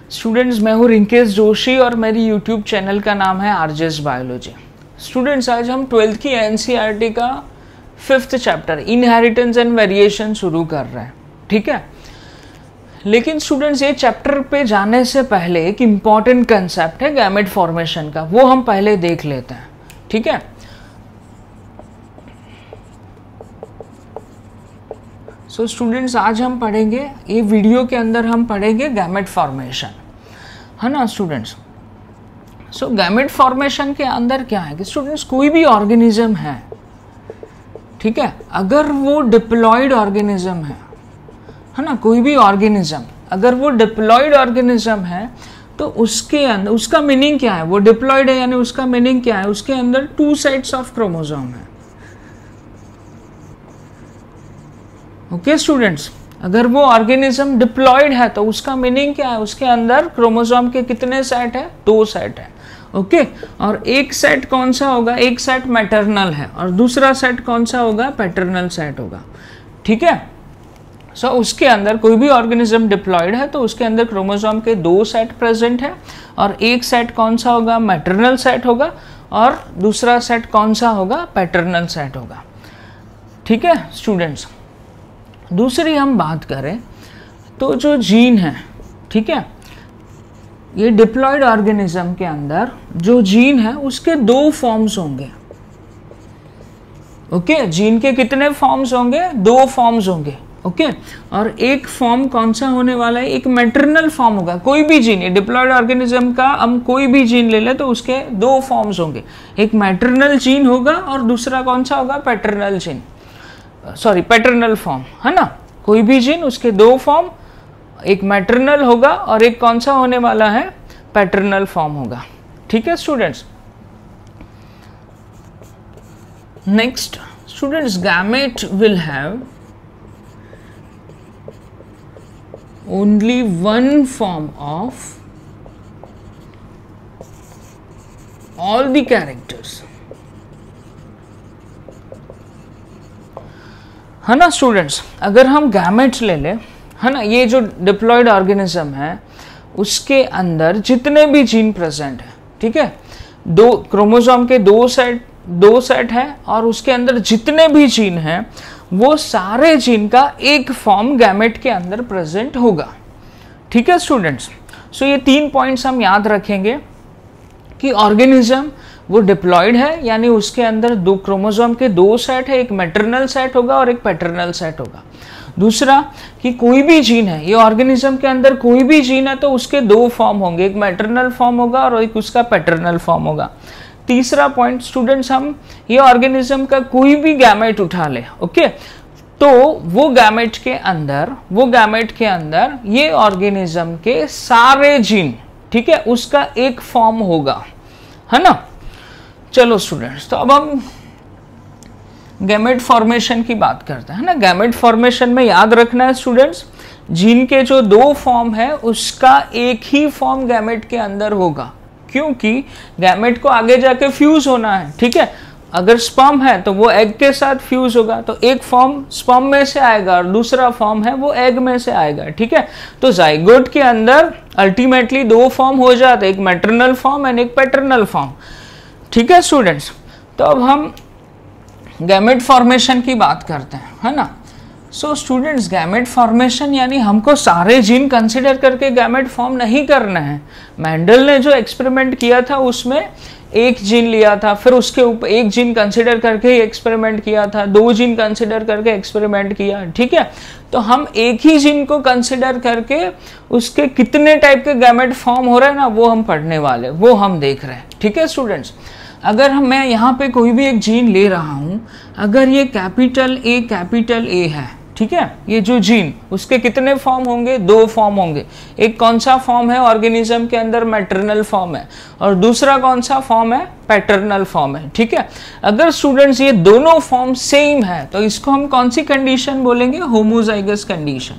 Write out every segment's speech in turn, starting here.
Students, मैं हूँ रिंकेश जोशी और मेरी यूट्यूब चैनल का नाम है आरजेएस बायोलॉजी। स्टूडेंट्स, आज हम 12th की एनसीईआरटी का 5th chapter inheritance and variation शुरू कर रहे हैं। ठीक है, लेकिन स्टूडेंट्स ये चैप्टर पे जाने से पहले एक इम्पॉर्टेंट कंसेप्ट है गैमेट फॉर्मेशन का, वो हम पहले देख लेते हैं। ठीक है, सो स्टूडेंट्स, आज हम पढ़ेंगे, ये वीडियो के अंदर हम पढ़ेंगे गैमेट फॉर्मेशन, है ना स्टूडेंट्स। सो गैमेट फॉर्मेशन के अंदर क्या है कि स्टूडेंट्स कोई भी ऑर्गेनिज्म है, ठीक है, अगर वो डिप्लॉयड ऑर्गेनिज्म है ना, कोई भी ऑर्गेनिज्म अगर वो डिप्लॉयड ऑर्गेनिज्म है तो उसके अंदर, उसका मीनिंग क्या है, वो डिप्लॉयड है यानी उसका मीनिंग क्या है, उसके अंदर 2 सेट्स ऑफ क्रोमोसोम है। ओके स्टूडेंट्स, अगर वो ऑर्गेनिज्म डिप्लॉयड है तो उसका मीनिंग क्या है, उसके अंदर क्रोमोसोम के कितने सेट है, 2 सेट है। ओके, और एक सेट कौन सा होगा, एक सेट मैटरनल है और दूसरा सेट कौन सा होगा, पैटर्नल सेट होगा। ठीक है, सो उसके अंदर कोई भी ऑर्गेनिज्म डिप्लॉयड है तो उसके अंदर क्रोमोसोम के 2 सेट प्रेजेंट है और एक सेट कौन सा होगा, मैटरनल सेट होगा और दूसरा सेट कौन सा होगा, पैटर्नल सेट होगा। ठीक है स्टूडेंट्स, दूसरी हम बात करें तो जो जीन है, ठीक है, ये डिप्लॉयड ऑर्गेनिज्म के अंदर जो जीन है उसके 2 फॉर्म्स होंगे। ओके, जीन के कितने फॉर्म्स होंगे, 2 फॉर्म्स होंगे। ओके, और एक फॉर्म कौन सा होने वाला है, एक मैटरनल फॉर्म होगा। कोई भी जीन, ये डिप्लॉयड ऑर्गेनिज्म का हम कोई भी जीन ले ले तो उसके 2 फॉर्म्स होंगे, एक मैटरनल जीन होगा और दूसरा कौन सा होगा, paternal gene, sorry paternal form, है ना। कोई भी जीन, उसके 2 फॉर्म, एक मैटरनल होगा और एक कौन सा होने वाला है, पैटर्नल फॉर्म होगा। ठीक है students, next students, gamete will have only one form of all the characters, है ना स्टूडेंट्स। अगर हम गैमेट ले ले, है ना, ये जो डिप्लॉयड ऑर्गेनिज्म है उसके अंदर जितने भी जीन प्रेजेंट है, ठीक है, 2 क्रोमोसोम के 2 सेट है और उसके अंदर जितने भी जीन हैं वो सारे जीन का एक फॉर्म गैमेट के अंदर प्रेजेंट होगा। ठीक है स्टूडेंट्स, सो ये 3 पॉइंट्स हम याद रखेंगे कि ऑर्गेनिज्म वो डिप्लॉयड है यानी उसके अंदर 2 क्रोमोसोम के 2 सेट है, एक मैटरनल सेट होगा और एक पैटर्नल सेट होगा। दूसरा कि कोई भी जीन है, ये ऑर्गेनिज्म के अंदर कोई भी जीन है तो उसके 2 फॉर्म होंगे, एक मैटरनल फॉर्म होगा और एक उसका पैटर्नल फॉर्म होगा। तीसरा पॉइंट स्टूडेंट्स, हम ये ऑर्गेनिज्म का कोई भी गैमेट उठा ले, ओके, तो वो गैमेट के अंदर ये ऑर्गेनिज्म के सारे जीन, ठीक है, उसका एक फॉर्म होगा, है ना। चलो स्टूडेंट्स, तो अब हम गैमेट फॉर्मेशन की बात करते हैं, है ना। गैमेट फॉर्मेशन में याद रखना है स्टूडेंट्स, जीन के जो 2 फॉर्म है उसका एक ही फॉर्म गैमेट के अंदर होगा, क्योंकि गैमेट को आगे जाके फ्यूज होना है। ठीक है, अगर स्पर्म है तो वो एग के साथ फ्यूज होगा तो एक फॉर्म स्पर्म में से आएगा और दूसरा फॉर्म है वो एग में से आएगा। ठीक है, तो जाइगोट के अंदर अल्टीमेटली 2 फॉर्म हो जाते, एक मैटरनल फॉर्म एंड एक पैटर्नल फॉर्म। ठीक है स्टूडेंट्स, तो अब हम गैमेट फॉर्मेशन की बात करते हैं, है ना। सो स्टूडेंट्स, गैमेट फॉर्मेशन यानी हमको सारे जीन कंसिडर करके गैमेट फॉर्म नहीं करना है। मेंडल ने जो एक्सपेरिमेंट किया था उसमें एक जीन लिया था, फिर उसके ऊपर एक जीन कंसिडर करके ही एक्सपेरिमेंट किया था, 2 जीन कंसिडर करके एक्सपेरिमेंट किया। ठीक है, तो हम एक ही जीन को कंसिडर करके उसके कितने टाइप के गैमेट फॉर्म हो रहे हैं ना, वो हम पढ़ने वाले, वो हम देख रहे हैं। ठीक है स्टूडेंट्स, अगर मैं यहाँ पे कोई भी एक जीन ले रहा हूँ, अगर ये कैपिटल ए है, ठीक है, ये जो जीन, उसके कितने फॉर्म होंगे, 2 फॉर्म होंगे। एक कौन सा फॉर्म है ऑर्गेनिज्म के अंदर, मैटरनल फॉर्म है, और दूसरा कौन सा फॉर्म है, पैटर्नल फॉर्म है। ठीक है, अगर स्टूडेंट्स ये दोनों फॉर्म सेम है तो इसको हम कौन सी कंडीशन बोलेंगे, होमोजाइगस कंडीशन।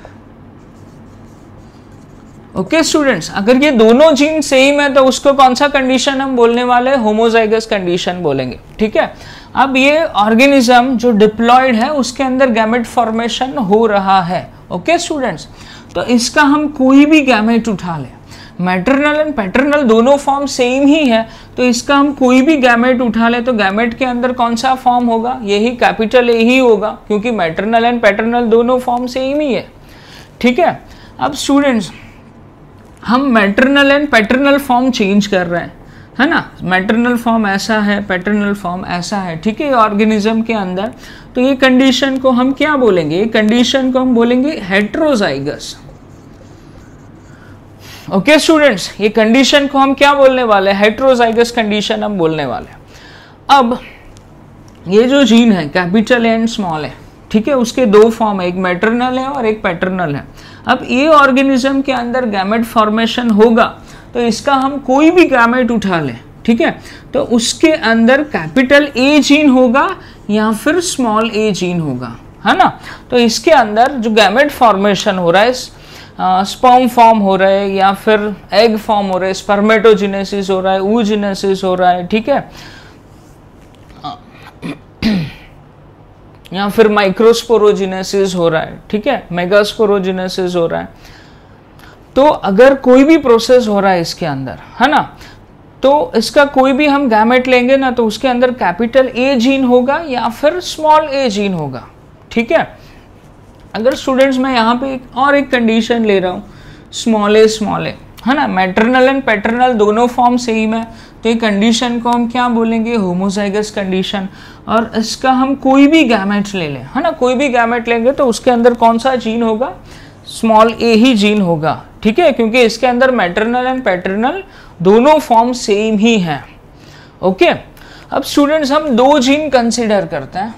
ओके स्टूडेंट्स, अगर ये दोनों जीन सेम है तो उसको कौन सा कंडीशन हम बोलने वाले हैं, होमोजाइगस कंडीशन बोलेंगे। ठीक है, अब ये ऑर्गेनिज्म जो डिप्लॉयड है उसके अंदर गैमेट फॉर्मेशन हो रहा है। ओके स्टूडेंट्स, तो इसका हम कोई भी गैमेट उठा लें, मैटरनल एंड पैटर्नल दोनों फॉर्म सेम ही है, तो इसका हम कोई भी गैमेट उठा ले तो गैमेट के अंदर कौन सा फॉर्म होगा, यही कैपिटल ए ही होगा, क्योंकि मैटरनल एंड पैटर्नल दोनों फॉर्म सेम ही है। ठीक है, अब स्टूडेंट्स हम maternal and paternal form change कर रहे हैं, है ना, मैटरनल फॉर्म ऐसा है, पैटर्नल फॉर्म ऐसा है। ठीक है, ऑर्गेनिज्म के अंदर, तो ये कंडीशन को हम क्या बोलेंगे, ये कंडीशन को हम बोलेंगे हेट्रोजाइगस। ओके स्टूडेंट्स, ये कंडीशन को हम क्या बोलने वाले हैं, हेट्रोजाइगस कंडीशन हम बोलने वाले हैं। अब ये जो जीन है कैपिटल ए एंड स्मॉल है, ठीक है, उसके दो फॉर्म है, एक मैटरनल है और एक पैटर्नल है। अब ये ऑर्गेनिज्म के अंदर गैमेट फॉर्मेशन होगा तो इसका हम कोई भी गैमेट उठा लें, ठीक है, तो उसके अंदर कैपिटल ए जीन होगा या फिर स्मॉल ए जीन होगा, है ना। तो इसके अंदर जो गैमेट फॉर्मेशन हो रहा है, स्पर्म फॉर्म हो रहा है या फिर एग फॉर्म हो रहा है, स्पर्मेटोजेनेसिस हो रहा है, oogenesis हो रहा है, ठीक है, या फिर माइक्रोस्पोरोजेनेसिस हो रहा है, ठीक है, मेगास्पोरोजेनेसिस हो रहा है। तो अगर कोई भी प्रोसेस हो रहा है इसके अंदर, है ना, तो इसका कोई भी हम गैमेट लेंगे ना तो उसके अंदर कैपिटल ए जीन होगा या फिर स्मॉल ए जीन होगा। ठीक है, अगर स्टूडेंट्स मैं यहाँ पे एक कंडीशन ले रहा हूँ, स्मॉल ए, है ना, मैटरनल एंड पैटर्नल दोनों फॉर्म सेम है, तो ये कंडीशन को हम क्या बोलेंगे, होमोजाइगस कंडीशन। और इसका हम कोई भी गैमेट ले लें, है ना, कोई भी गैमेट लेंगे तो उसके अंदर कौन सा जीन होगा, स्मॉल ए ही जीन होगा। ठीक है, क्योंकि इसके अंदर मैटरनल एंड पैटर्नल दोनों फॉर्म सेम ही हैं। ओके, अब स्टूडेंट्स हम दो जीन कंसीडर करते हैं।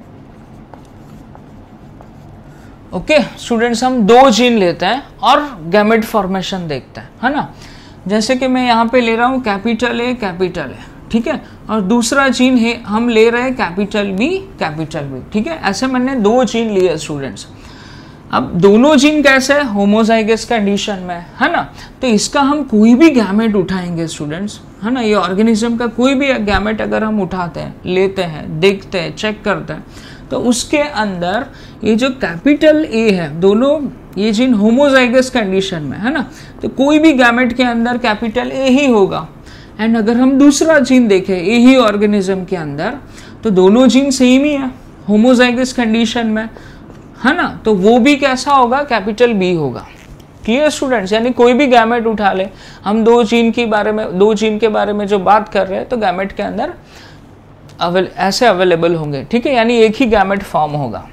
ओके स्टूडेंट्स, हम दो जीन लेते हैं और गैमेट फॉर्मेशन देखते हैं, है ना। जैसे कि मैं यहाँ पे ले रहा हूँ कैपिटल ए, ठीक है, और दूसरा जीन है हम ले रहे हैं कैपिटल बी, ठीक है। ऐसे मैंने दो जीन लिए स्टूडेंट्स। अब दोनों जीन कैसे है, होमोजाइगस कंडीशन में, है ना, तो इसका हम कोई भी गैमेट उठाएंगे स्टूडेंट्स, है ना, ये ऑर्गेनिज्म का कोई भी गैमेट अगर हम उठाते हैं, लेते हैं, देखते हैं, चेक करते हैं, तो उसके अंदर ये जो कैपिटल ए है, दोनों ये जीन होमोजाइगस कंडीशन में, है ना, तो कोई भी गैमेट के अंदर कैपिटल ए ही होगा। एंड अगर हम दूसरा जीन देखें ए ही ऑर्गेनिज्म के अंदर, तो दोनों जीन सेम ही है होमोजाइगस कंडीशन में, है ना, तो वो भी कैसा होगा, कैपिटल बी होगा। क्लियर स्टूडेंट्स, यानी कोई भी गैमेट उठा ले, हम दो जीन के बारे में जो बात कर रहे हैं, तो गैमेट के अंदर ऐसे अवेलेबल होंगे। ठीक है, यानी एक ही गैमेट फॉर्म होगा।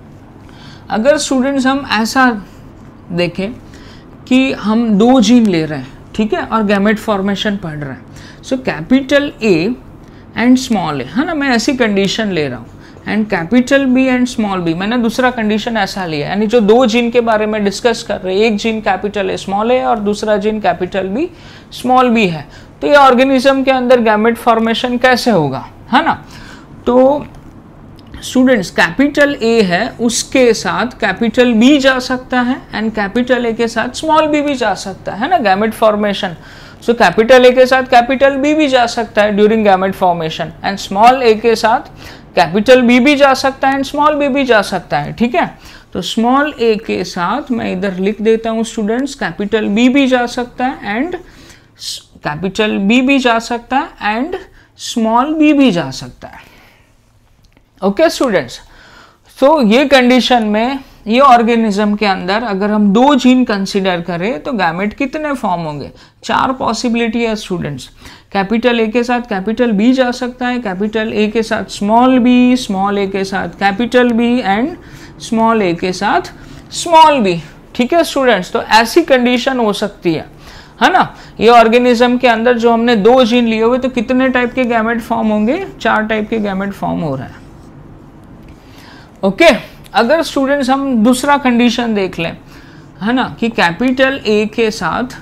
अगर स्टूडेंट्स हम ऐसा देखें कि हम दो जीन ले रहे हैं, ठीक है, और गैमेट फॉर्मेशन पढ़ रहे हैं, so capital A and small A, है ना, मैं ऐसी कंडीशन ले रहा हूँ, and capital B and small B, मैंने दूसरा कंडीशन ऐसा लिया, यानी जो दो जीन के बारे में डिस्कस कर रहे हैं, एक gene capital A small A और दूसरा gene capital B small B है, तो ये ऑर्गेनिज्म के अंदर गैमेट फॉर्मेशन कैसे होगा, है ना। तो स्टूडेंट्स कैपिटल ए है, उसके साथ कैपिटल बी जा सकता है एंड कैपिटल ए के साथ स्मॉल बी भी जा सकता है ना, gamete formation. So capital A के साथ कैपिटल बी भी जा सकता है during gamete formation, and small A के साथ कैपिटल बी भी जा सकता है एंड स्मॉल बी भी जा सकता है। ठीक है, तो स्मॉल ए के साथ मैं इधर लिख देता हूँ स्टूडेंट्स, कैपिटल बी भी जा सकता है एंड कैपिटल बी भी जा सकता है एंड स्मॉल बी भी जा सकता है। ओके स्टूडेंट्स, तो ये कंडीशन में ये ऑर्गेनिज्म के अंदर अगर हम दो जीन कंसीडर करें तो गैमेट कितने फॉर्म होंगे, चार पॉसिबिलिटी है स्टूडेंट्स। कैपिटल ए के साथ कैपिटल बी जा सकता है, कैपिटल ए के साथ स्मॉल बी, स्मॉल ए के साथ capital B and small A के साथ स्मॉल बी। ठीक है स्टूडेंट्स, तो ऐसी कंडीशन हो सकती है ना। ये ऑर्गेनिज्म के अंदर जो हमने दो जीन लिए हुए, तो कितने टाइप के गैमेट फॉर्म होंगे, चार टाइप के गैमेट फॉर्म हो रहा है। ओके, अगर स्टूडेंट्स हम दूसरा कंडीशन देख लें, है ना, कि कैपिटल ए के साथ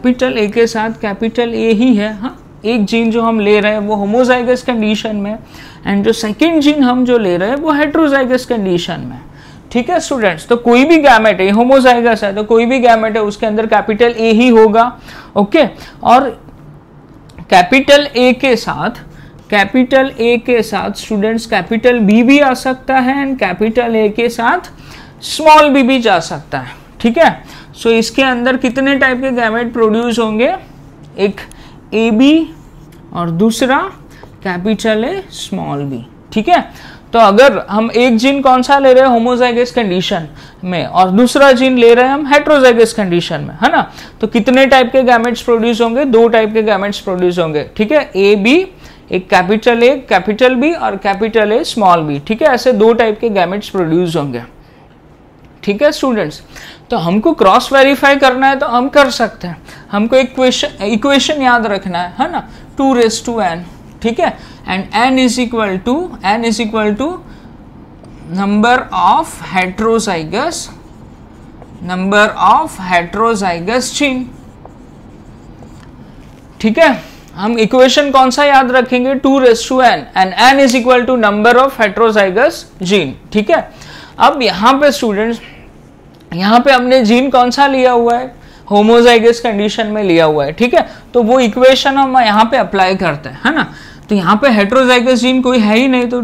कैपिटल ए ही है, हाँ, एक जीन जो हम ले रहे हैं वो होमोजाइगस कंडीशन में, एंड जो सेकंड जीन हम जो ले रहे हैं वो हेट्रोजाइगस कंडीशन में। ठीक है स्टूडेंट्स, तो कोई भी गैमेट है, होमोजाइगस है तो कोई भी गैमेट है उसके अंदर कैपिटल ए ही होगा। ओके, और कैपिटल ए के साथ स्टूडेंट्स कैपिटल बी भी आ सकता है एंड कैपिटल ए के साथ स्मॉल बी भी जा सकता है। ठीक है, सो इसके अंदर कितने टाइप के गैमेट प्रोड्यूस होंगे, एक ए बी और दूसरा कैपिटल ए स्मॉल बी। ठीक है, तो अगर हम एक जीन कौन सा ले रहे हैं होमोजाइगस कंडीशन में और दूसरा जीन ले रहे हैं हम हेट्रोजाइगस कंडीशन में, है ना, तो कितने टाइप के गैमेट्स प्रोड्यूस होंगे, 2 टाइप के गैमेट्स प्रोड्यूस होंगे। ठीक है, ए बी, एक कैपिटल ए कैपिटल बी और कैपिटल ए स्मॉल बी। ठीक है, ऐसे 2 टाइप के गैमेट्स प्रोड्यूस होंगे। ठीक है स्टूडेंट्स, तो हमको क्रॉस वेरीफाई करना है तो हम कर सकते हैं। हमको एक इक्वेशन याद रखना है ना, 2n। ठीक है, and n is equal to number of heterozygous gene. ठीक है, हम इक्वेशन कौन सा याद रखेंगे, 2n and n is equal to number of heterozygous gene. ठीक है, अब यहाँ पे स्टूडेंट्स, यहाँ पे हमने जीन कौन सा लिया हुआ है, होमोजाइगस कंडीशन में लिया हुआ है। ठीक है, तो वो इक्वेशन हम यहाँ पे अप्लाई करते हैं, है ना। तो यहाँ पे हेट्रोजाइगस जीन कोई है ही नहीं, तो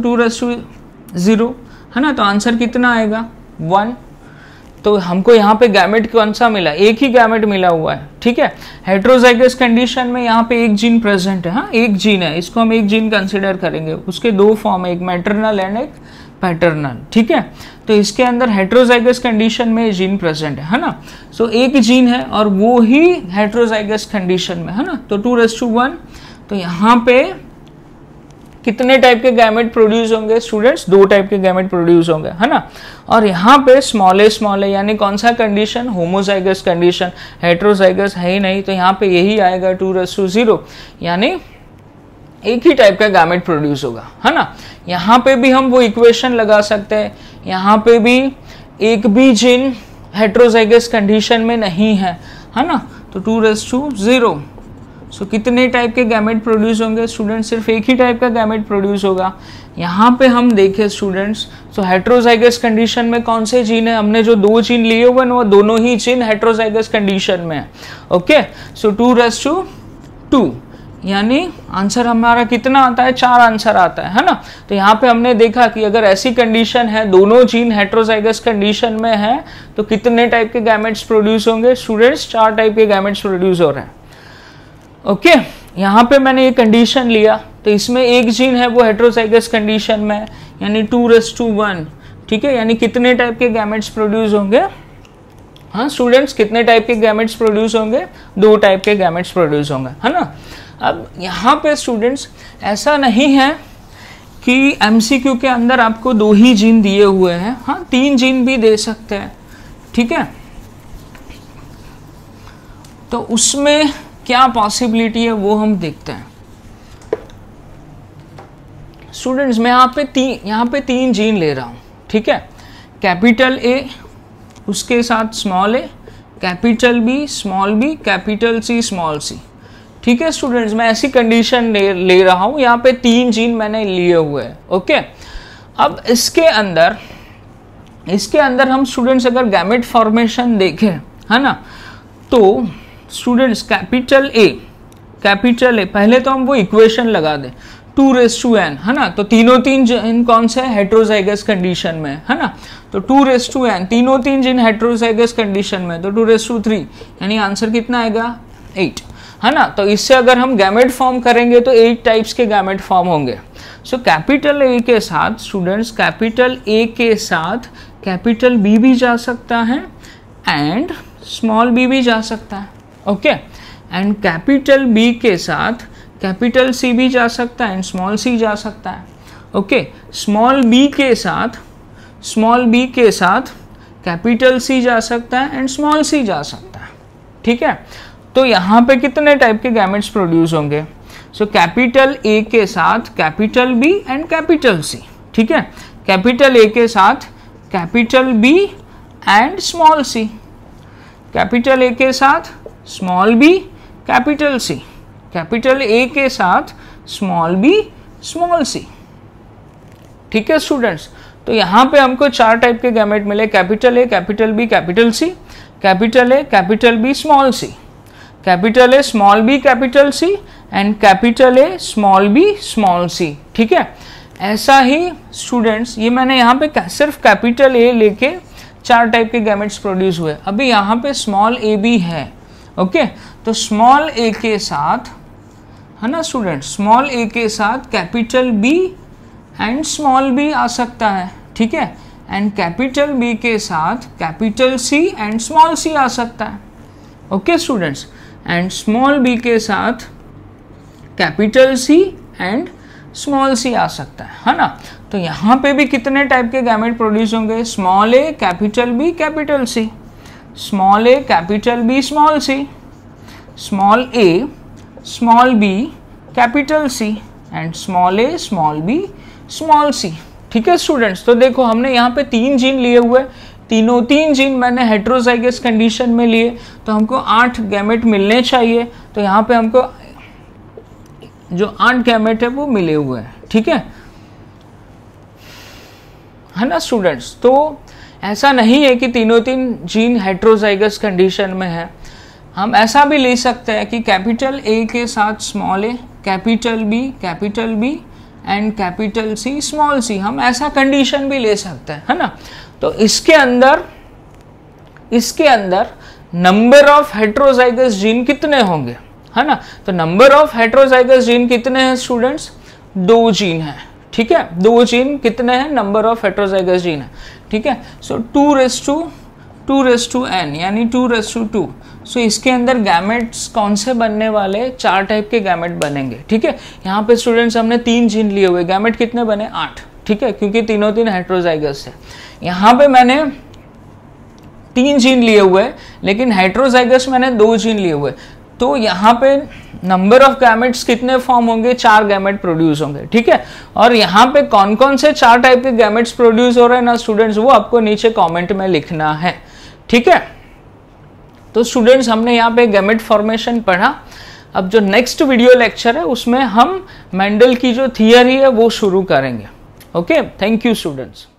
2:0, है ना, तो आंसर कितना आएगा 1। तो हमको यहाँ पे गैमेट कौन सा मिला, एक ही गैमेट मिला हुआ है। ठीक है, हेट्रोजाइगस कंडीशन में यहाँ पे एक जीन प्रेजेंट है, हाँ एक जीन है, इसको हम एक जीन कंसिडर करेंगे। उसके 2 फॉर्म है, एक मैटरनल एंड एक पैटर्नल। ठीक है, तो इसके अंदर हेट्रोजाइगस कंडीशन में जीन प्रेजेंट है ना। सो एक जीन है और वो ही हेट्रोजाइगस कंडीशन में, है ना, तो 2:1। तो यहाँ पे कितने टाइप के गैमेट प्रोड्यूस होंगे स्टूडेंट्स, 2 टाइप के गैमेट प्रोड्यूस होंगे, है ना। और यहाँ पे स्मॉल ए यानी कौन सा कंडीशन, होमोजाइगस कंडीशन, हेट्रोजाइगस है ही नहीं, तो यहाँ पे यही आएगा 2:0, यानी एक ही टाइप का गैमेट प्रोड्यूस होगा, है ना। यहाँ पे भी हम वो इक्वेशन लगा सकते हैं, यहाँ पे भी एक भी जीन हेट्रोजाइगस कंडीशन में नहीं है ना, तो 2:0। सो कितने टाइप के गैमेट प्रोड्यूस होंगे स्टूडेंट्स, सिर्फ एक ही टाइप का गैमेट प्रोड्यूस होगा। यहाँ पे हम देखें स्टूडेंट्स, तो हेट्रोजाइगस कंडीशन में कौन से जीन है, हमने जो 2 जीन लिए हुए हैं वो दोनों ही जीन हेट्रोजाइगस कंडीशन में है। ओके, सो 2:2, यानी आंसर हमारा कितना आता है, 4 आंसर आता है ना। तो यहाँ पे हमने देखा कि अगर ऐसी कंडीशन है, दोनों जीन हेट्रोजाइगस कंडीशन में है, तो कितने टाइप के गैमेट्स प्रोड्यूस होंगे स्टूडेंट्स, 4 टाइप के गैमेट्स प्रोड्यूस हो रहे हैं। ओके, यहाँ पे मैंने ये कंडीशन लिया, तो इसमें एक जीन है वो हेट्रोजाइगस कंडीशन में है, यानी 2:1। ठीक है, यानी कितने टाइप के गैमेट्स प्रोड्यूस होंगे, हाँ स्टूडेंट्स, कितने टाइप के गैमेट्स प्रोड्यूस होंगे, 2 टाइप के गैमेट्स प्रोड्यूस होंगे, है ना। अब यहाँ पे स्टूडेंट्स ऐसा नहीं है कि एमसीक्यू के अंदर आपको 2 ही जीन दिए हुए हैं, हाँ 3 जीन भी दे सकते हैं। ठीक है, तो उसमें क्या पॉसिबिलिटी है वो हम देखते हैं स्टूडेंट्स। मैं यहाँ पे 3 जीन ले रहा हूँ। ठीक है, कैपिटल ए, उसके साथ small A, capital B, small B, capital C, small C. ठीक है स्टूडेंट्स, मैं ऐसी कंडीशन ले रहा हूँ, यहाँ पे 3 जीन मैंने लिए हुए हैं। ओके, अब इसके अंदर हम स्टूडेंट्स अगर गैमेट फॉर्मेशन देखें, है ना, तो स्टूडेंट्स कैपिटल ए, पहले तो हम वो इक्वेशन लगा दें 2:n, है ना, तो तीनों 3 जीन कौन से हेट्रोजाइगस कंडीशन में, है ना, तो 2:n, तीनों 3 जीन हेट्रोजाइगस कंडीशन में, तो 2:3, यानी आंसर कितना आएगा 8, है ना। तो इससे अगर हम गैमेट फॉर्म करेंगे तो 8 टाइप्स के गैमेट फॉर्म होंगे। सो कैपिटल ए के साथ स्टूडेंट्स, कैपिटल ए के साथ कैपिटल बी भी जा सकता है एंड स्मॉल बी भी जा सकता है। ओके, एंड कैपिटल बी के साथ कैपिटल सी भी जा सकता है एंड स्मॉल सी जा सकता है। ओके, स्मॉल बी के साथ कैपिटल सी जा सकता है एंड स्मॉल सी जा सकता है। ठीक है, तो यहाँ पे कितने टाइप के गैमेट्स प्रोड्यूस होंगे, सो कैपिटल ए के साथ capital B and capital C. ठीक है, कैपिटल ए के साथ capital B and small C, capital A के साथ small B, capital C, capital A के साथ स्मॉल बी, स्मॉल सी। ठीक है स्टूडेंट्स, तो यहाँ पे हमको 4 टाइप के गैमेट मिले, capital A, capital B, capital C, capital A, capital B, small C, capital A, small B, capital C and capital A, small B, small C. ठीक है, ऐसा ही स्टूडेंट्स, ये मैंने यहाँ पे सिर्फ कैपिटल ए लेके 4 टाइप के गैमेट्स प्रोड्यूस हुए। अभी यहाँ पे स्मॉल ए भी है, ओके, तो स्मॉल ए के साथ, है ना स्टूडेंट, स्मॉल ए के साथ capital B and small B आ सकता है, ठीक है, एंड कैपिटल बी के साथ capital C and small C आ सकता है, okay students, and small B के साथ capital C and small C आ सकता है ना। तो यहाँ पे भी कितने टाइप के गैमेट प्रोड्यूस होंगे, small A capital B capital C, small A capital B small C, small A small B capital C and small A small B small C, ठीक है स्टूडेंट्स। तो देखो हमने यहाँ पे 3 जीन लिए हुए, तीन जीन मैंने हेट्रोजाइगस कंडीशन में लिए, तो हमको 8 गैमेट मिलने चाहिए। तो यहाँ पे हमको जो 8 गैमेट है वो मिले हुए हैं, ठीक है ना स्टूडेंट्स। तो ऐसा नहीं है कि तीन जीन हेट्रोजाइगस कंडीशन में है, हम ऐसा भी ले सकते हैं कि कैपिटल ए के साथ small A, capital B and capital C small C, हम ऐसा कंडीशन भी ले सकते हैं, है ना। तो इसके अंदर नंबर ऑफ हेट्रोजाइगस जीन कितने होंगे, है ना। तो नंबर ऑफ हेट्रोजाइगस जीन कितने हैं स्टूडेंट्स, 2 जीन है, ठीक है, 2 जीन कितने हैं, नंबर ऑफ हेट्रोजाइगस जीन है, ठीक है। सो 2:n यानी 2:2। सो इसके अंदर गैमेट्स कौन से बनने वाले, 4 टाइप के गैमेट बनेंगे, ठीक है। यहाँ पे स्टूडेंट्स हमने 3 जीन लिए हुए, गैमेट कितने बने, 8, ठीक है, क्योंकि तीन हेट्रोजाइगस है। यहाँ पे मैंने 3 जीन लिए हुए, लेकिन हेट्रोजाइगस मैंने 2 जीन लिए हुए, तो यहाँ पे नंबर ऑफ गैमेट्स कितने फॉर्म होंगे, 4 गैमेट प्रोड्यूस होंगे, ठीक है। और यहाँ पे कौन कौन से 4 टाइप के गैमेट्स प्रोड्यूस हो रहे हैं ना स्टूडेंट्स, वो आपको नीचे कमेंट में लिखना है, ठीक है। तो स्टूडेंट्स हमने यहाँ पे गैमेट फॉर्मेशन पढ़ा। अब जो नेक्स्ट वीडियो लेक्चर है उसमें हम मेंडल की जो थियरी है वो शुरू करेंगे, ओके। Thank you students.